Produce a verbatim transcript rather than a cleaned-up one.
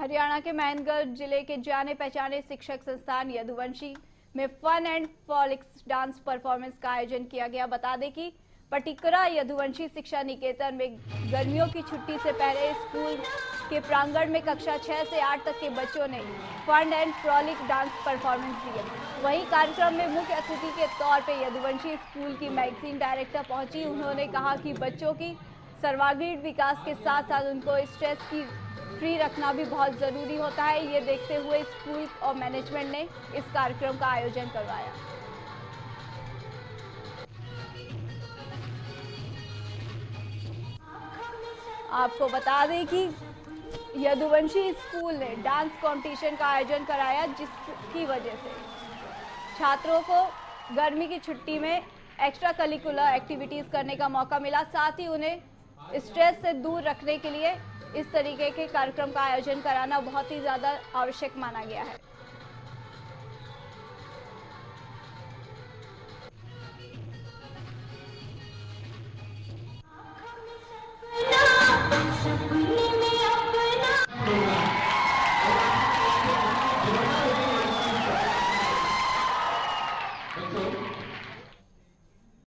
हरियाणा के महेंद्रगढ़ जिले के जाने पहचाने शिक्षक संस्थान यदुवंशी में fun and frolics dance performance का आयोजन किया गया। बता दें कि पटिकरा यदुवंशी शिक्षा निकेतन में गर्मियों की छुट्टी से पहले स्कूल के प्रांगण में कक्षा छह से आठ तक के बच्चों ने fun and frolic dance performance दिए। वहीं कार्यक्रम में मुख्य अतिथि के तौर पर यदुवंशी स्कूल की मैगजीन डायरेक्टर पहुंची। उन्होंने कहा कि बच्चों की सर्वांगीण विकास के साथ साथ उनको स्ट्रेस की फ्री रखना भी बहुत जरूरी होता है। ये देखते हुए स्कूल और मैनेजमेंट ने इस कार्यक्रम का आयोजन करवाया। आपको बता दें कि यदुवंशी स्कूल ने डांस कंपटीशन का आयोजन कराया, जिसकी वजह से छात्रों को गर्मी की छुट्टी में एक्स्ट्रा करिकुलर एक्टिविटीज करने का मौका मिला। साथ ही उन्हें स्ट्रेस से दूर रखने के लिए इस तरीके के कार्यक्रम का आयोजन कराना बहुत ही ज्यादा आवश्यक माना गया है।